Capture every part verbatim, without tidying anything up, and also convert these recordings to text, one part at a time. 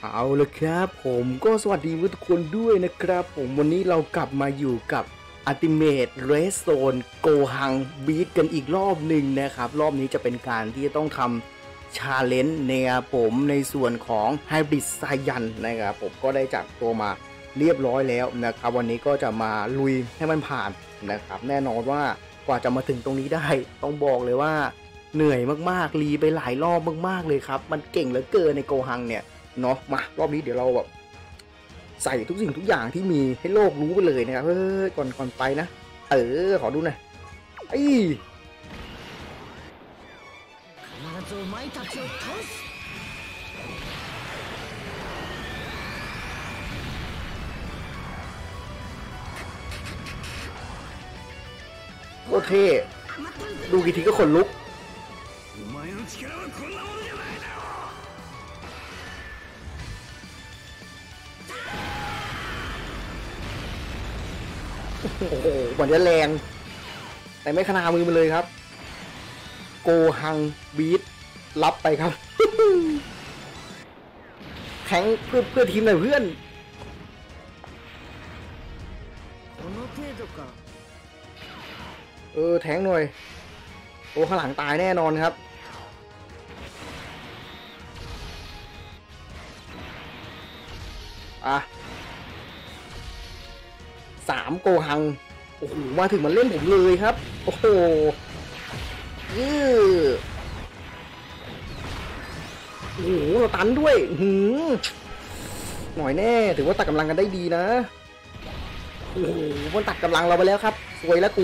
เอาละครับผมก็สวัสดีทุกคนด้วยนะครับผมวันนี้เรากลับมาอยู่กับ Ultimate Red Zone Gohan Beat กันอีกรอบหนึ่งนะครับรอบนี้จะเป็นการที่จะต้องทำชาเลนจ์นะครับผมในส่วนของ Hybrid Saiyan นะครับผมก็ได้จับตัวมาเรียบร้อยแล้วนะครับวันนี้ก็จะมาลุยให้มันผ่านนะครับแน่นอนว่ากว่าจะมาถึงตรงนี้ได้ต้องบอกเลยว่าเหนื่อยมากๆรีไปหลายรอบมากๆเลยครับมันเก่งเหลือเกินในโกฮังเนี่ยเนาะมารอบนี้เดี๋ยวเราแบบใส่ทุกสิ่งทุกอย่างที่มีให้โลกรู้ไปเลยนะครับเฮ้ยก่อนก่อนไปนะเออขอดูหน่อยไอ้โอเคดูกี่ทีก็ขนลุกโอ้โหเหมือนจะแรงแต่ไม่ขนามือมันเลยครับโกฮังบีทรับไปครับแข็งเพื่อเพื่อทีมหน่อยเพื่อนเออแทงหน่อยโอ้ข้างหลังตายแน่นอนครับอ่ะสามโกฮังโอ้โหมาถึงมันเล่นผมเลยครับโอ้โหยื้อโอ้โหเราตันด้วยหืมหน่อยแน่ถือว่าตัดกำลังกันได้ดีนะโอ้โหมันตัดกำลังเราไปแล้วครับสวยแล้วกู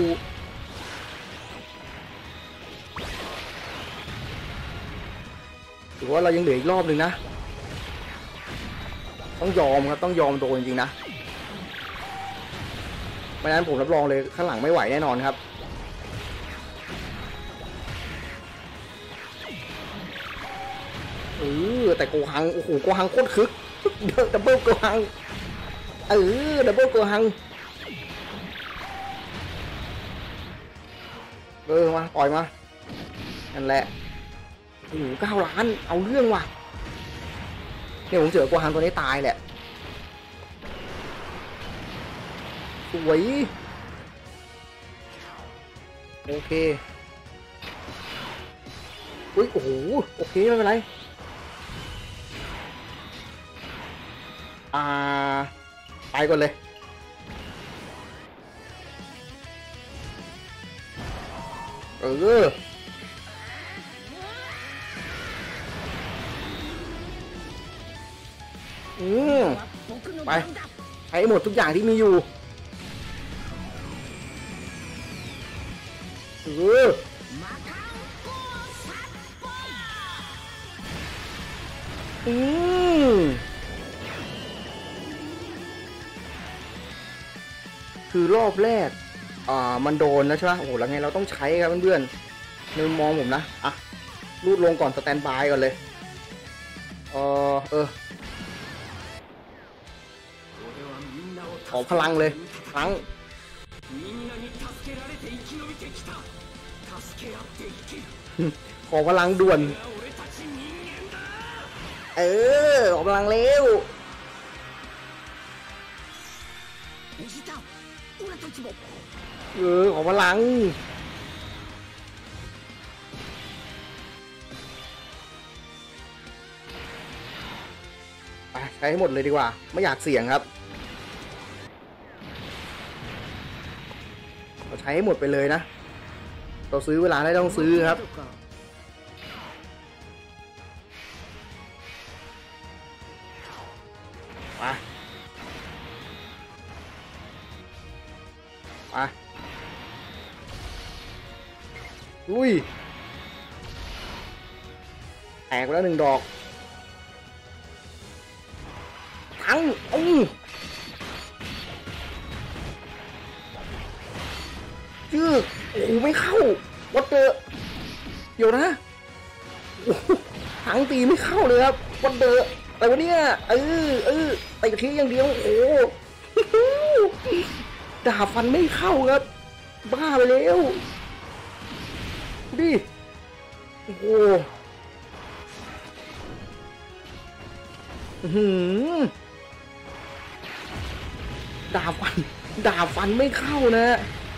ถือว่าเรายังเหลืออีกรอบหนึ่งนะต้องยอมครับต้องยอมโดนจริงๆนะไม่งั้นผมรับรองเลยข้างหลังไม่ไหวแน่นอนครับเออแต่โกฮังโอ้โหโกฮังโคตรคึกดับเบิลโกฮังเออดับเบิลโกฮังเออมาปล่อยมานั่นแหละโอ้โหเก้าล้านเอาเรื่องว่ะเนี่ยผมเจอโกฮังตัวนี้ตายแหละสวยโอเคอุ้ยโอ้โหโอเคไม่เป็นไรอ่าไปก่อนเลยเอออืมไปให้หมดทุกอย่างที่มีอยู่เอออืมคือรอบแรกอ่ามันโดนแล้วใช่ไหมโอ้โหแล้วไงเราต้องใช้ครับเพื่อนๆในมุมมองผมนะอ่ะรูดลงก่อนสแตนบายก่อนเลยเออเออขอพลังเลยพลังขอพลังด่วนเออขอพลังเร็วเออขอพลังไปใช้ให้หมดเลยดีกว่าไม่อยากเสี่ยงครับเราใช้ให้หมดไปเลยนะเราซื้อเวลาได้ต้องซื้อครับไปไปลุยแตกไปแล้วหนึ่งดอกทั้งอือจื้อโอ้โหไม่เข้าวัดเตอร์เดี๋ยวนะทั้งตีไม่เข้าเลยครับวัดเตอร์แต่วันนี้เออเออแต่ทีอย่างเดียวโอ้ดาบฟันไม่เข้าครับบ้าไปแล้วดิโอ้โหหืมดาบฟันดาบฟันไม่เข้านะ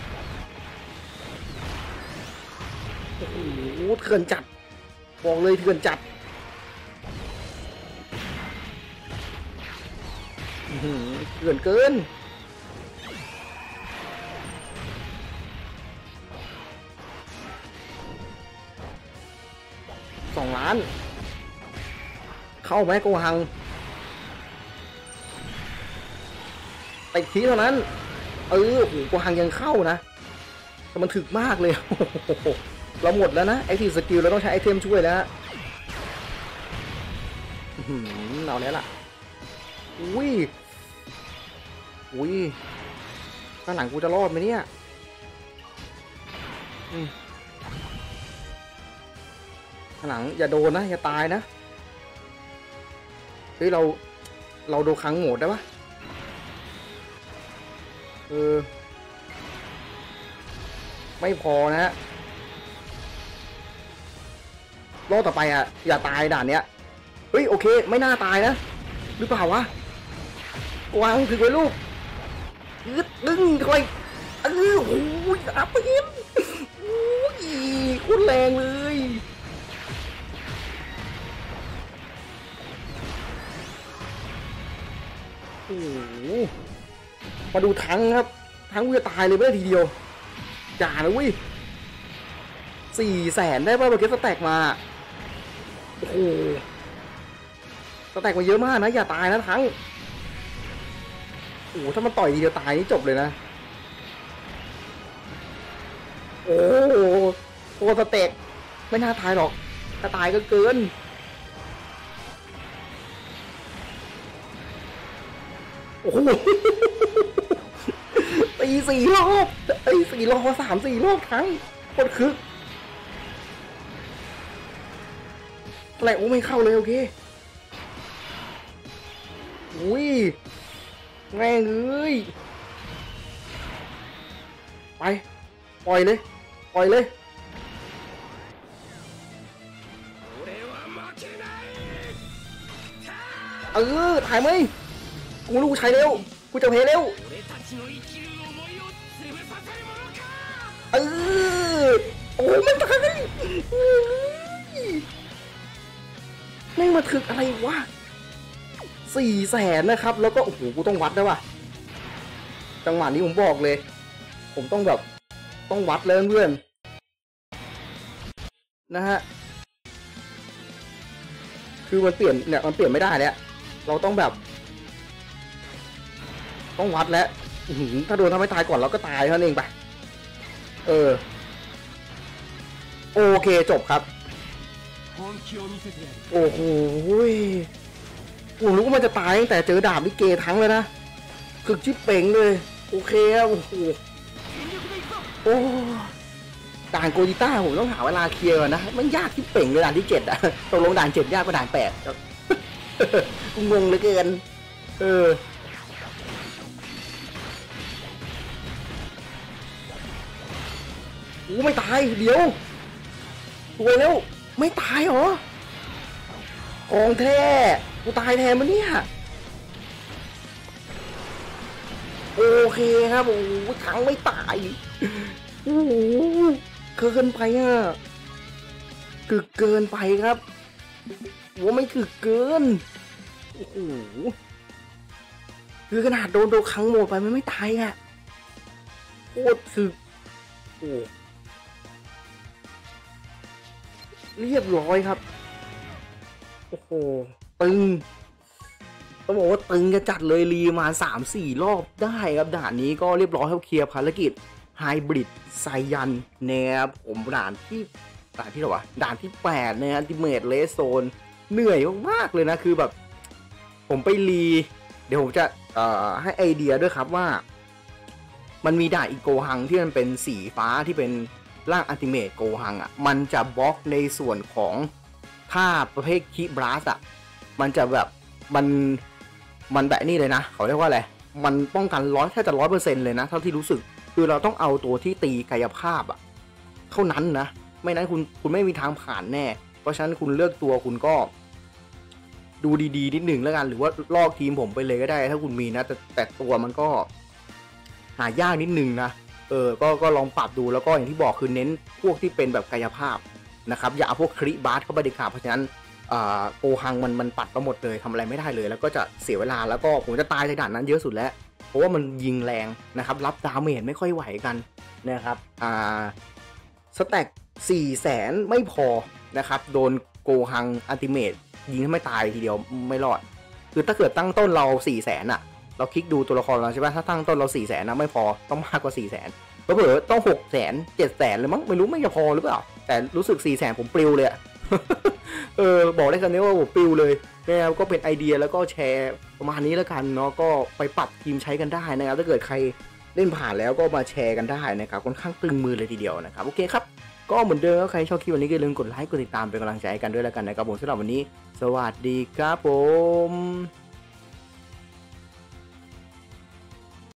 โอ้โหเถื่อนจัดบอกเลยเถื่อนจัดเถื่อนเกินสองล้านเข้าไหมโกหังไปทีเท่านั้นเออโอ้โหโกหังยังเข้านะแต่มันถึกมากเลยเราหมดแล้วนะไอทีสกิลเราต้องใช้ไอเทมช่วยแล้วเอาเนี้ยล่ะอุ้ยอุ้ยข้างหลังกูจะรอดไหมเนี่ยข้างหลังอย่าโดนนะอย่าตายนะเฮ้ยเราเราโดนครั้งโหมดได้ปะเออไม่พอนะฮะรอบต่อไปอ่ะอย่าตายด่านเนี้ยเฮ้ยโอเคไม่น่าตายนะหรือเปล่าวะวางถึงไว้ลูกยึดดึงคอยเออโอ้ยอัพไปยิมโอ้ยโคตรแรงเลยโอ้โหมาดูทั้งครับทั้งกูจะตายเลยไม่ได้ทีเดียวจ่านะเว้ยสี่แสนได้ป่ะเมื่อกี้สแต็กมาโอ้โหสแต็กมาเยอะมากนะอย่าตายนะทั้งโอ้ถ้ามันต่อยทีเดียวตายนี่จบเลยนะโอ้โหสแต็กไม่น่าตายหรอกถ้าตายก็เกินโอ้โหตีสี่รอบไอ้สี่รอบสามสี่รอบทั้งหมดคึกอะไรโอ้ไม่เข้าเลยโอเคอุ้ยแม่งเอ้ยไปปล่อยเลยปล่อยเลยเออถ่ายไหมกูรู้กูใช้เร็วกูจะเพลเร็วเออโอ้ไม่ตายแม่งมาถึกอะไรวะสี่แสนนะครับแล้วก็โอ้โหกูต้องวัดได้ป่ะจังหวะนี้ผมบอกเลยผมต้องแบบต้องวัดเลยเพื่อนนะฮะคือมันเปลี่ยนเนี่ยมันเปลี่ยนไม่ได้แล้วเราต้องแบบต้องวัดแล้วถ้าโดนทำให้ตายก่อนเราก็ตายเท่านั้นเองไปเออโอเคจบครับโอ้โหผมรู้ว่ามันจะตายตั้งแต่เจอดาบลิเกทั้งเลยนะคือชิปเป่งเลยโอเคโอ้โหโอ้ด่านโกจิต้าผมต้องหาเวลาเคลียร์นะมันยากชิปเป่งเลยด่านที่เจ็ดอะตกลงด่านเจ็ดยากกว่าด่านแปดกูงงเหลือเกินเออโอ้ไม่ตายเดี๋ยวตัวแล้วไม่ตายเหรอของแท้กูตายแทนมันเนี่ยโอเคครับโอ้ทั้งไม่ตายโอ้โหเกินไปอ่ะกึกเกินไปครับว่าไม่กึกเกินโอ้โหคือขนาดโดนโดนครั้งหมดไปมันไม่ตายอ่ะโคตรคือโอ้เรียบร้อยครับโอ้โหตึงต้องบอกว่าตึงจะจัดเลยรีมา สามสี่ รอบได้ครับด่านนี้ก็เรียบร้อยครับเคลียร์ภารกิจไฮบริดไซยันนะครับผมด่านที่ด่านที่ไหนวะด่านที่แปดนะอัลติเมทเรสโซนเหนื่อยมากเลยนะคือแบบผมไปรีเดี๋ยวผมจะเอ่อให้ไอเดียด้วยครับว่ามันมีด่านอีโกฮังที่มันเป็นสีฟ้าที่เป็นร่างอัลติเมทโกฮังอ่ะมันจะบล็อกในส่วนของท่าประเภทคิบลัสอ่ะมันจะแบบมันมันแบบนี้เลยนะเขาเรียกว่าอะไรมันป้องกันร้อยแค่จะร้อยเปอร์เซ็นต์เลยนะเท่าที่รู้สึกคือเราต้องเอาตัวที่ตีกายภาพอ่ะเท่านั้นนะไม่นั้นคุณคุณไม่มีทางผ่านแน่เพราะฉะนั้นคุณเลือกตัวคุณก็ดูดีๆนิดหนึ่งแล้วกันหรือว่าลอกทีมผมไปเลยก็ได้ถ้าคุณมีนะแต่แต่ตัวมันก็หายากนิดนึงนะเออก็ก็ลองปรับดูแล้วก็อย่างที่บอกคือเน้นพวกที่เป็นแบบกายภาพนะครับอย่าเอาพวกคริบาร์เข้าไปดีกว่าเพราะฉะนั้นโกฮังมันมันปัดไปหมดเลยทำอะไรไม่ได้เลยแล้วก็จะเสียเวลาแล้วก็ผมจะตายในด่านนั้นเยอะสุดแล้วเพราะว่ามันยิงแรงนะครับรับดาเมจไม่ค่อยไหวกันนะครับอ่าสแต็กสี่แสนไม่พอนะครับโดนโกฮังอัลติเมทยิงให้ไม่ตายทีเดียวไม่รอดคือถ้าเกิดตั้งต้นเราสี่แสนอะเราคลิกดูตัวละครเราใช่ไหมถ้าตั้งต้นเราสี่แสนนะไม่พอต้องมากกว่าสี่แสนเผลอๆต้องหกแสนเจ็ดแสนเลยมั้งไม่รู้ไม่จะพอหรือเปล่าแต่รู้สึกสี่แสนผมปลิวเลยอะ เออบอกได้คำนี้ว่าผมปลิวเลยนะครับก็เป็นไอเดียแล้วก็แชร์ประมาณนี้แล้วกันเนาะก็ไปปรับทีมใช้กันได้นะครับถ้าเกิดใครเล่นผ่านแล้วก็มาแชร์กันได้นะครับค่อนข้างตึงมือเลยทีเดียวนะครับโอเคครับก็เหมือนเดิมถ้าใครชอบคลิปวันนี้ก็อย่าลืมกดไลค์กดติดตามเป็นกำลังใจกันด้วยแล้วกันนะครับผมสำหรับวันนี้สวัสดีครับผม